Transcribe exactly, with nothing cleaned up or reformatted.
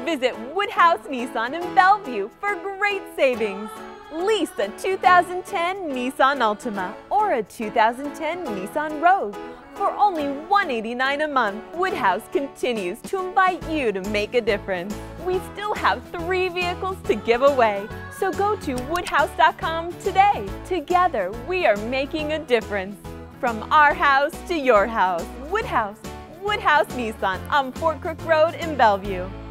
Visit Woodhouse Nissan in Bellevue for great savings. Lease a two thousand ten Nissan Altima or a two thousand ten Nissan Rogue for only one hundred eighty-nine dollars a month. Woodhouse continues to invite you to make a difference. We still have three vehicles to give away, so go to woodhouse dot com today. Together, we are making a difference. From our house to your house, Woodhouse. Woodhouse Nissan on Fort Crook Road in Bellevue.